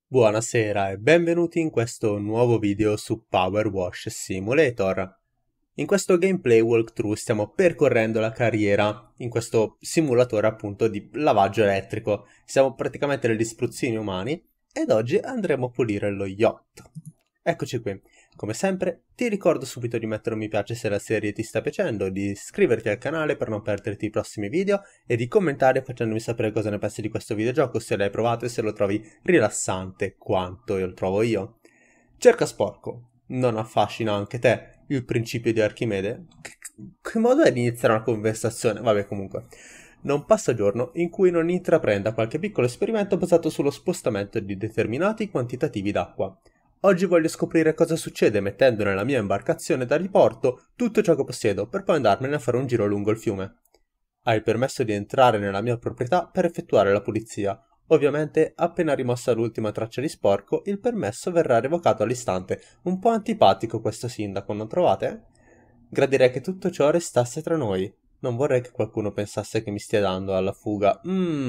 Buonasera e benvenuti in questo nuovo video su Power Wash Simulator. In questo gameplay walkthrough stiamo percorrendo la carriera in questo simulatore appunto di lavaggio elettrico. Siamo praticamente degli spruzzini umani ed oggi andremo a pulire lo yacht. Eccoci qui. Come sempre ti ricordo subito di mettere un mi piace se la serie ti sta piacendo, di iscriverti al canale per non perderti i prossimi video e di commentare facendomi sapere cosa ne pensi di questo videogioco, se l'hai provato e se lo trovi rilassante quanto io lo trovo io. Cerca sporco. Non affascina anche te il principio di Archimede? Che modo è di iniziare una conversazione? Vabbè, comunque. Non passa giorno in cui non intraprenda qualche piccolo esperimento basato sullo spostamento di determinati quantitativi d'acqua. Oggi voglio scoprire cosa succede mettendo nella mia imbarcazione da diporto tutto ciò che possiedo per poi andarmene a fare un giro lungo il fiume. Hai il permesso di entrare nella mia proprietà per effettuare la pulizia. Ovviamente, appena rimossa l'ultima traccia di sporco, il permesso verrà revocato all'istante. Un po' antipatico questo sindaco, non trovate? Gradirei che tutto ciò restasse tra noi. Non vorrei che qualcuno pensasse che mi stia dando alla fuga.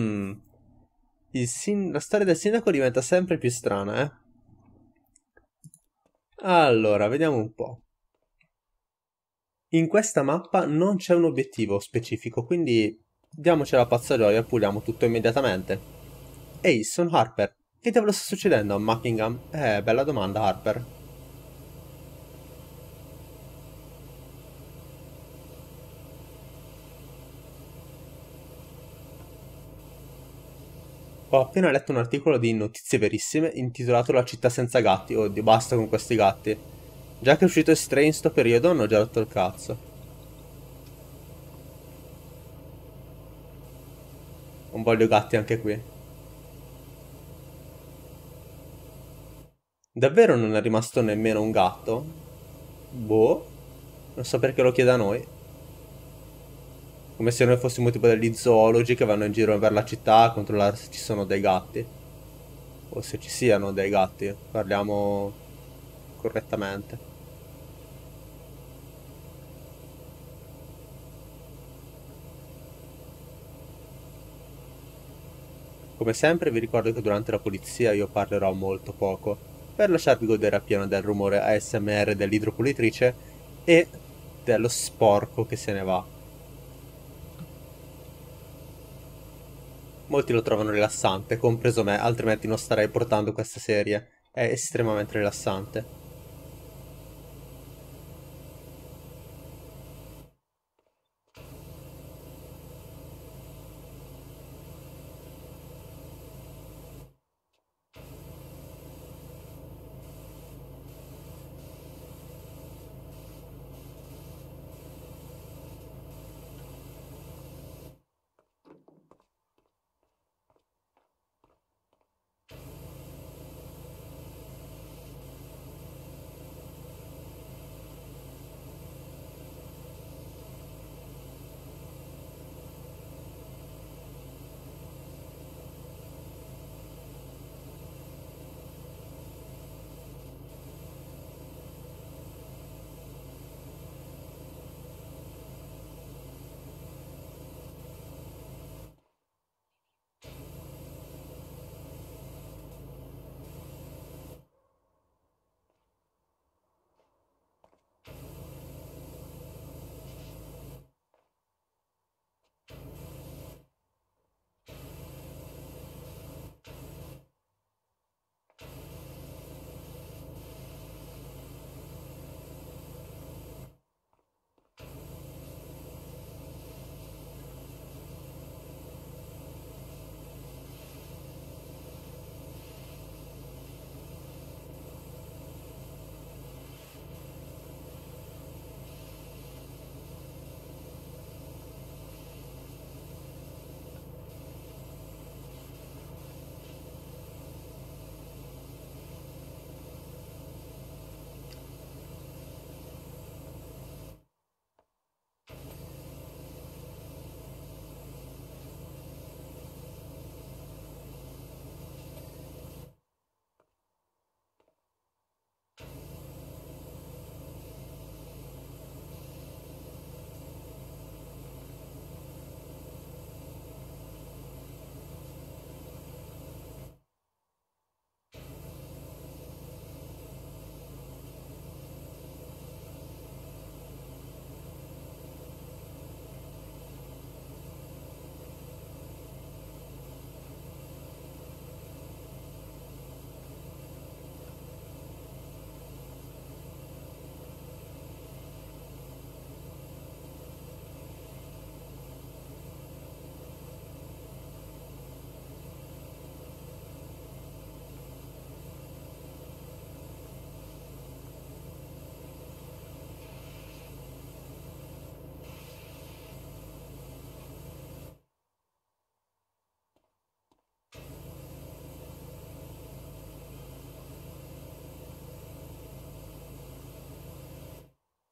La storia del sindaco diventa sempre più strana, eh? Allora, vediamo un po'. In questa mappa non c'è un obiettivo specifico, quindi diamoci la pazza gioia e puliamo tutto immediatamente. Ehi, sono Harper. Che diavolo sta succedendo a Buckingham? Bella domanda, Harper. Ho appena letto un articolo di Notizie Verissime intitolato La città senza gatti. Oddio, basta con questi gatti. Già che è uscito Stray in sto periodo hanno già rotto il cazzo. Non voglio gatti anche qui. Davvero non è rimasto nemmeno un gatto? Boh, non so perché lo chieda a noi. Come se noi fossimo tipo degli zoologi che vanno in giro per la città a controllare se ci sono dei gatti. O se ci siano dei gatti. Parliamo correttamente. Come sempre vi ricordo che durante la pulizia io parlerò molto poco, per lasciarvi godere appieno del rumore ASMR dell'idropulitrice e dello sporco che se ne va. Molti lo trovano rilassante, compreso me, altrimenti non starei portando questa serie. È estremamente rilassante.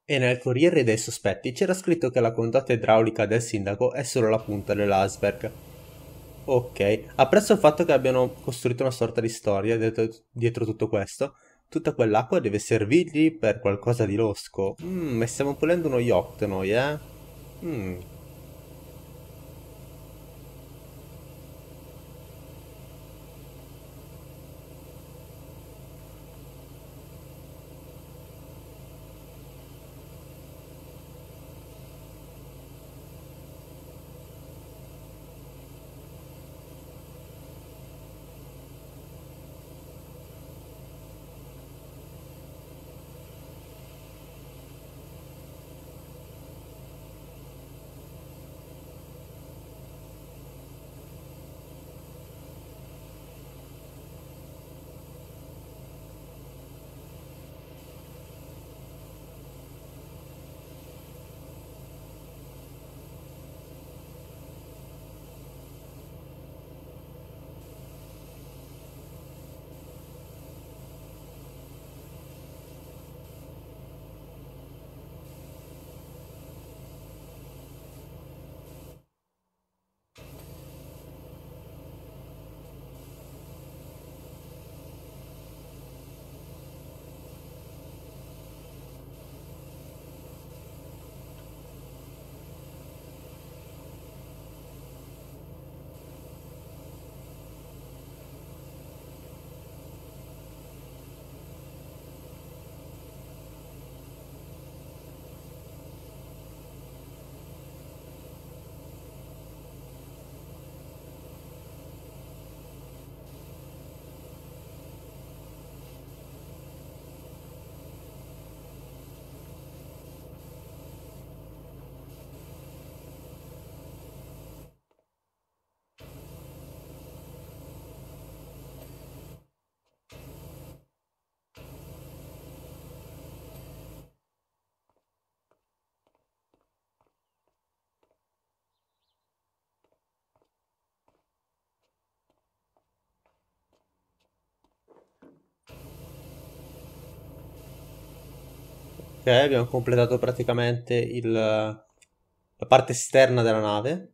E nel Corriere dei Sospetti c'era scritto che la condotta idraulica del sindaco è solo la punta dell'iceberg. Ok, apprezzo il fatto che abbiano costruito una sorta di storia dietro tutto questo. Tutta quell'acqua deve servirgli per qualcosa di losco. E stiamo pulendo uno yacht noi, eh? Mm. Ok, abbiamo completato praticamente la parte esterna della nave.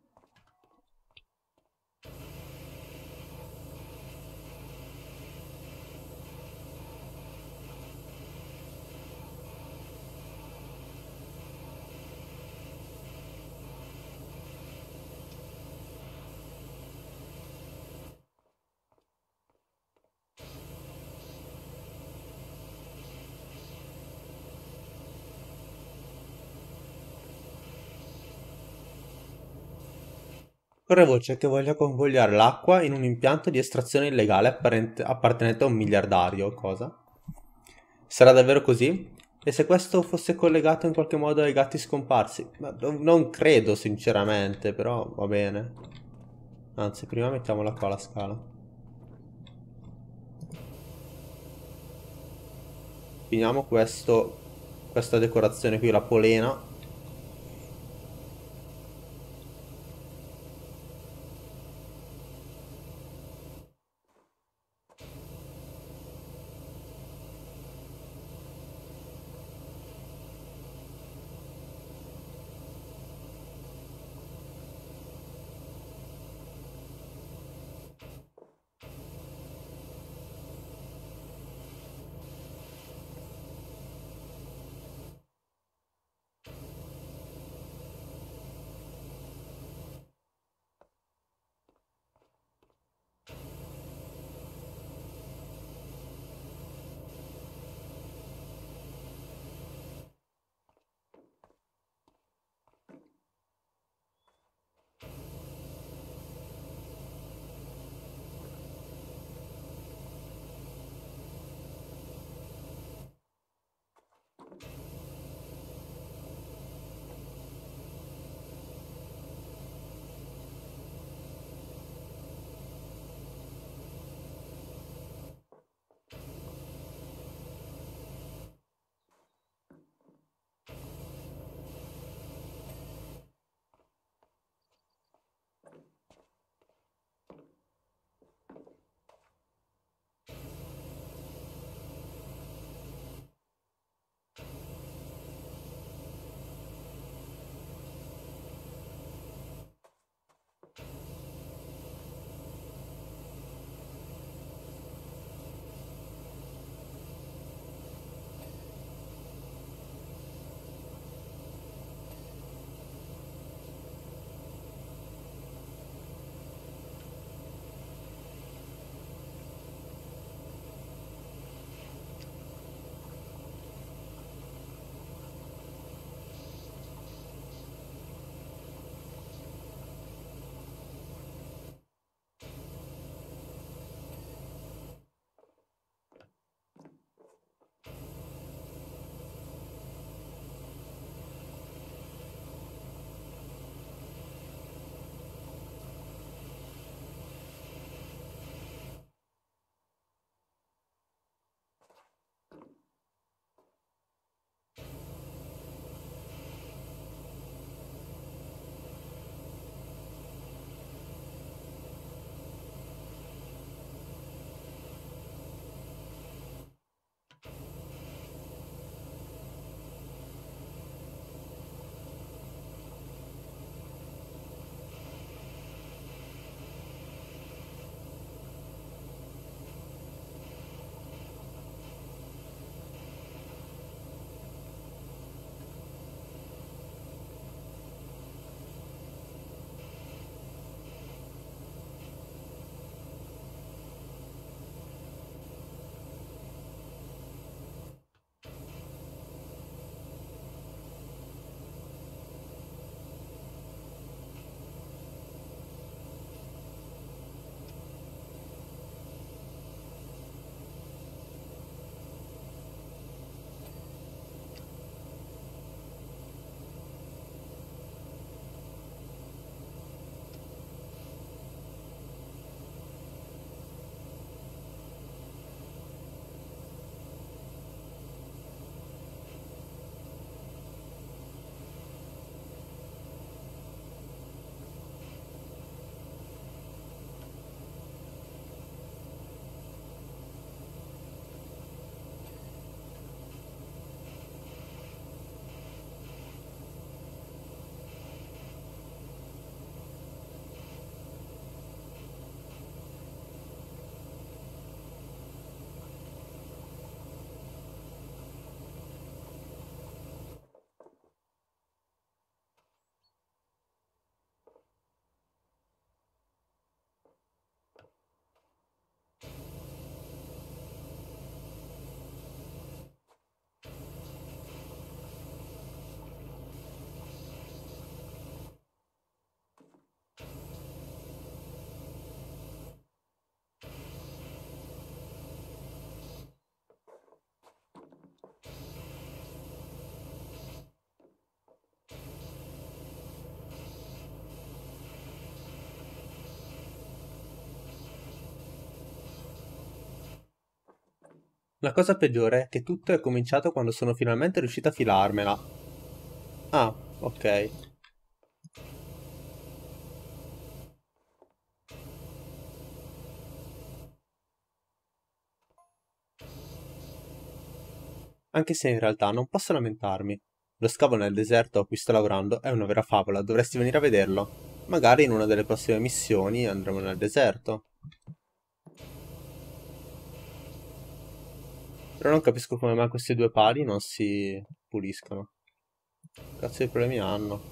Corre voce che voglia convogliare l'acqua in un impianto di estrazione illegale appartenente a un miliardario. Cosa? Sarà davvero così? E se questo fosse collegato in qualche modo ai gatti scomparsi? Ma non credo sinceramente, però va bene. Anzi, prima mettiamola qua la scala. Finiamo questa decorazione qui, la polena. La cosa peggiore è che tutto è cominciato quando sono finalmente riuscito a filarmela. Ah, ok. Anche se in realtà non posso lamentarmi. Lo scavo nel deserto a cui sto lavorando è una vera favola, dovresti venire a vederlo. Magari in una delle prossime missioni andremo nel deserto. Però non capisco come mai questi due pali non si puliscono. Cazzo di problemi hanno?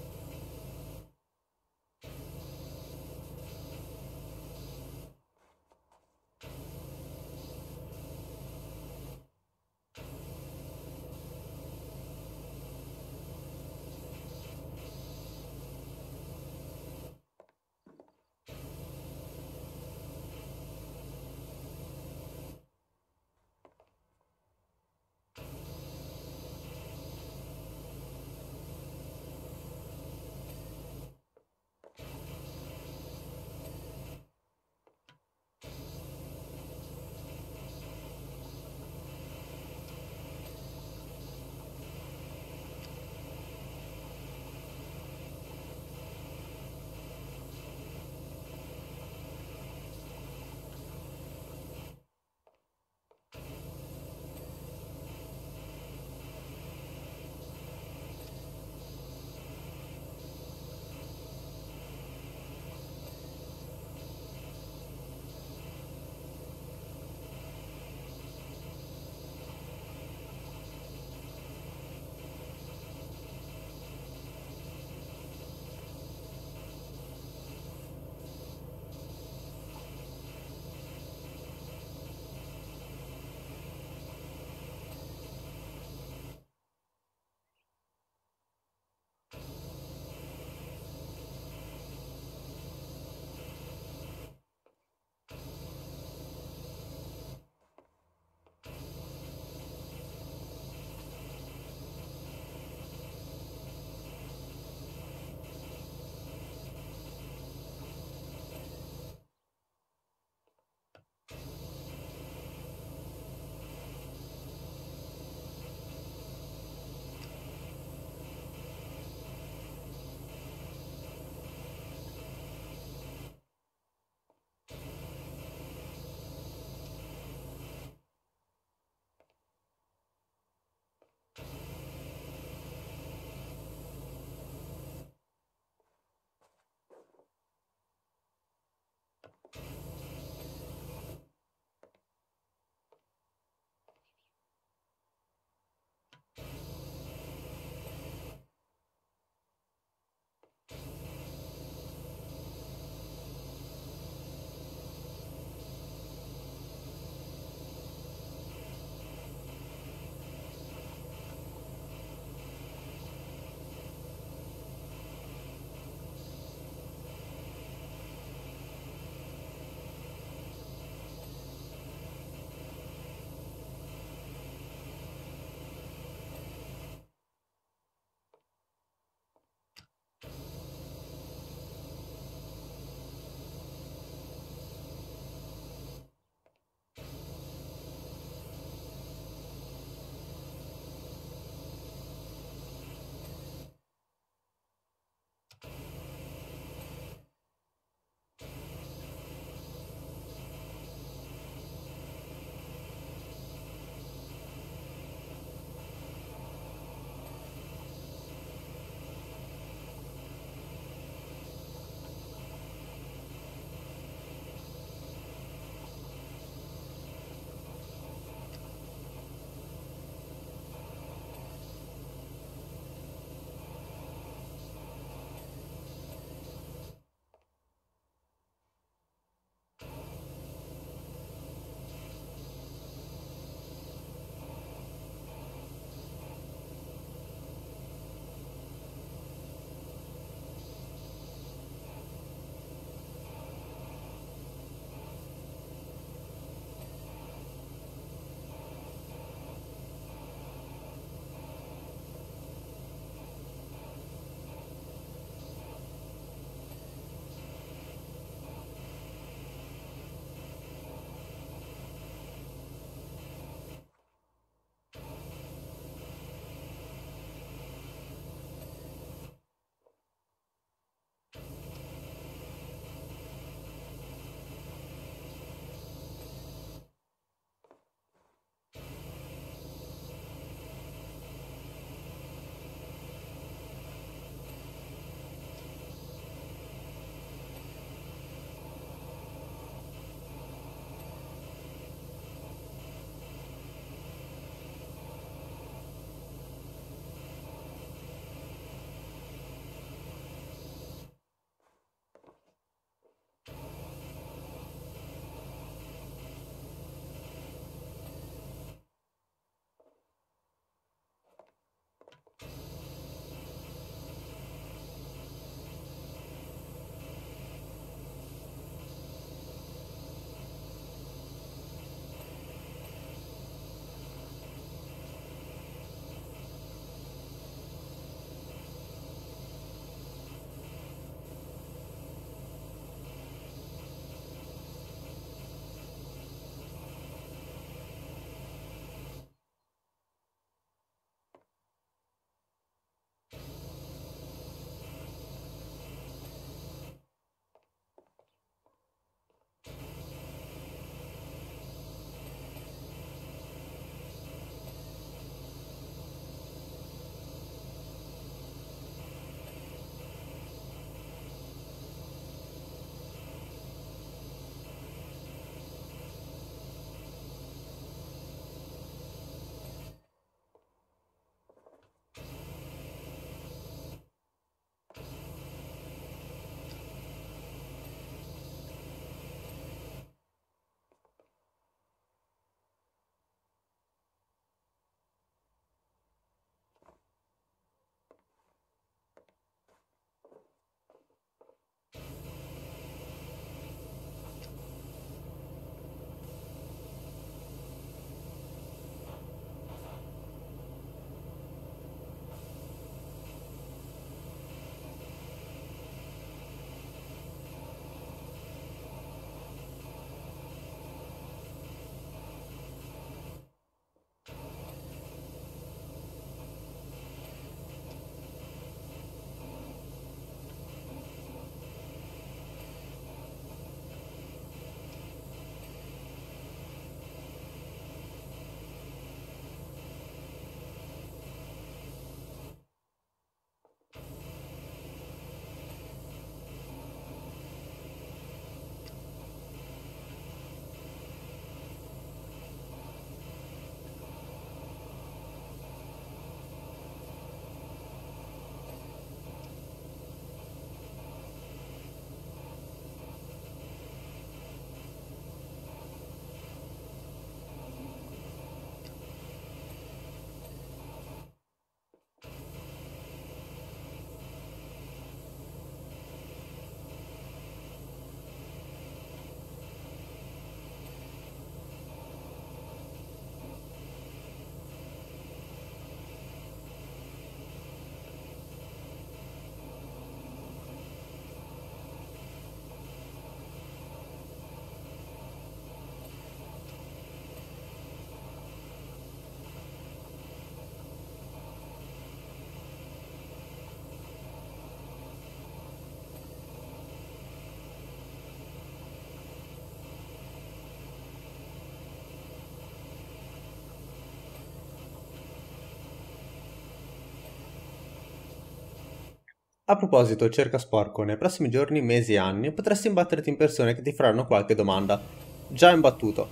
A proposito, cerca sporco, nei prossimi giorni, mesi e anni potresti imbatterti in persone che ti faranno qualche domanda. Già imbattuto.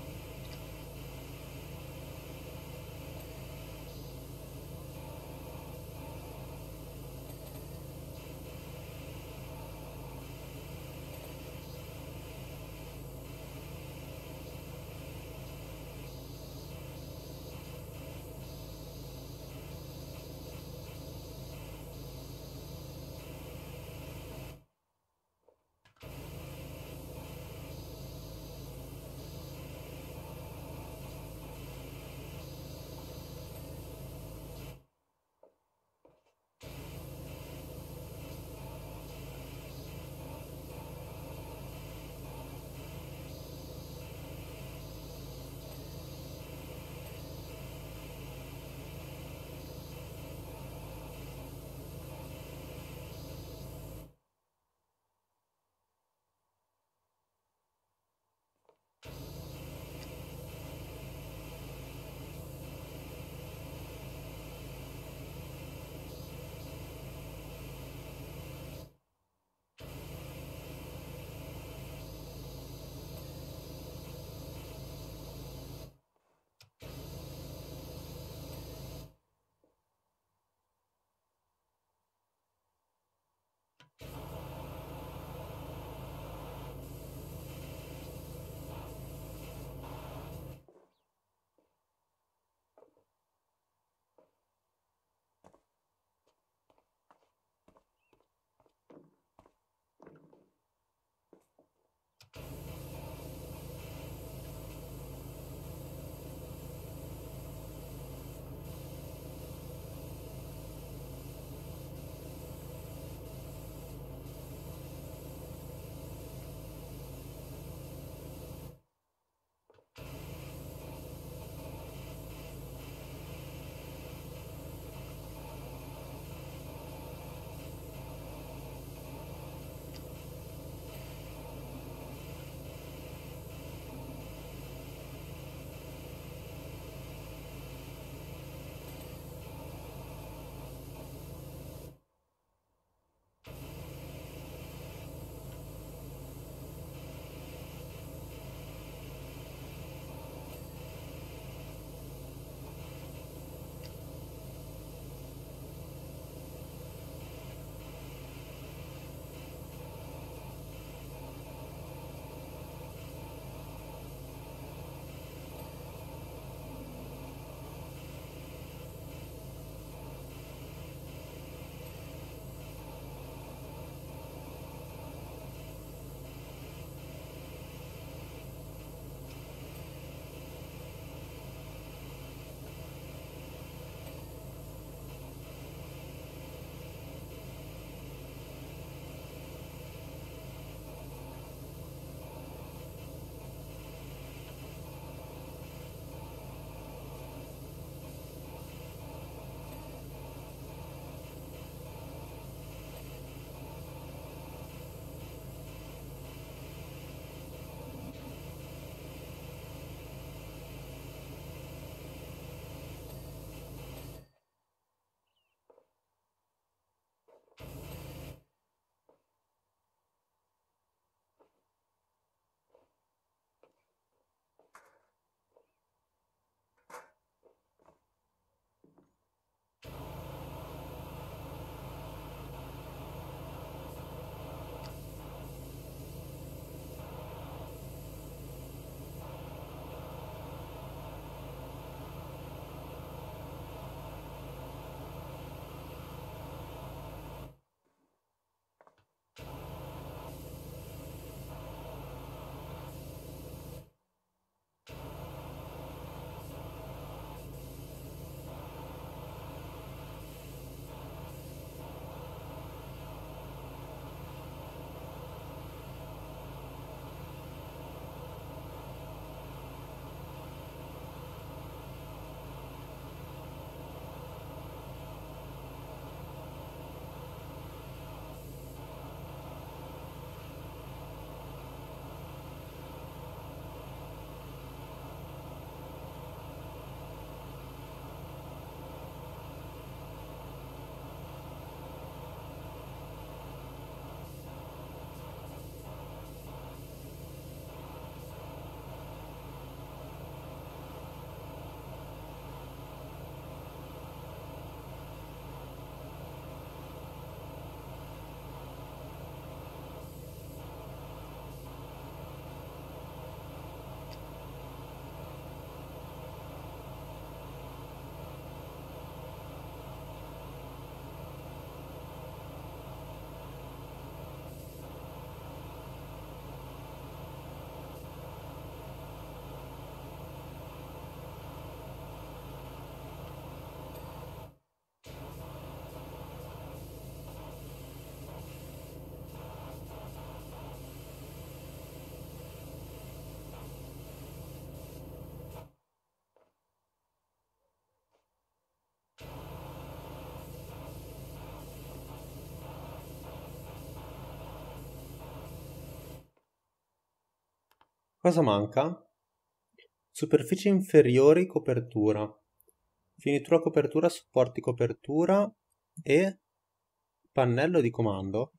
Cosa manca? Superfici inferiori, copertura. Finitura copertura, supporti copertura e pannello di comando.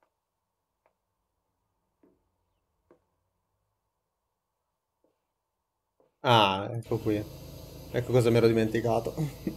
Ah, ecco qui. Ecco cosa mi ero dimenticato.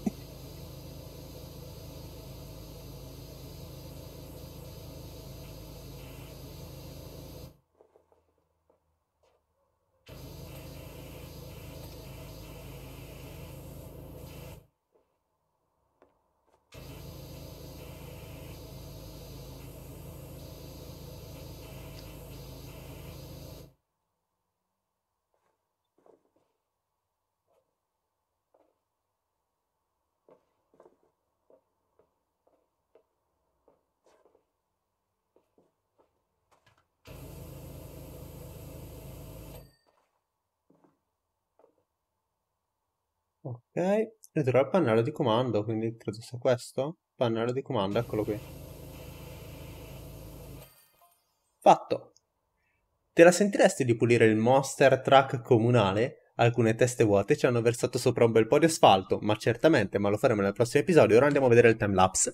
Ok, vedrò il pannello di comando, quindi credo sia questo. Pannello di comando, eccolo qui. Fatto! Te la sentiresti di pulire il monster truck comunale? Alcune teste vuote ci hanno versato sopra un bel po' di asfalto, ma certamente, ma lo faremo nel prossimo episodio. Ora andiamo a vedere il timelapse.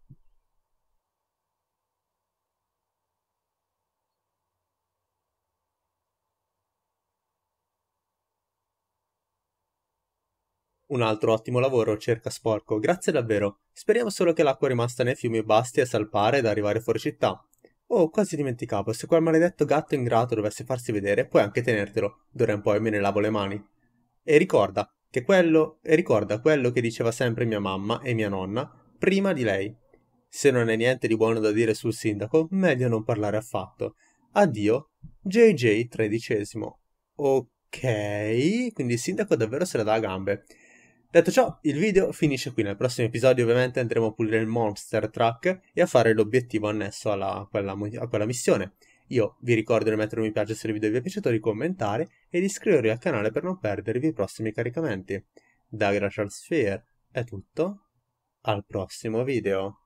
Un altro ottimo lavoro, cerca sporco, grazie davvero. Speriamo solo che l'acqua rimasta nei fiumi basti a salpare ed arrivare fuori città. Oh, quasi dimenticavo, se quel maledetto gatto ingrato dovesse farsi vedere, puoi anche tenertelo. D'ora in poi me ne lavo le mani. E ricorda quello che diceva sempre mia mamma e mia nonna, prima di lei. Se non hai niente di buono da dire sul sindaco, meglio non parlare affatto. Addio, JJ XIII. Ok, quindi il sindaco davvero se la dà a gambe. Detto ciò, il video finisce qui. Nel prossimo episodio ovviamente andremo a pulire il Monster Truck e a fare l'obiettivo annesso a quella missione. Io vi ricordo di mettere un mi piace se il video vi è piaciuto, di commentare e di iscrivervi al canale per non perdervi i prossimi caricamenti. Da Glacial Sphere è tutto, al prossimo video.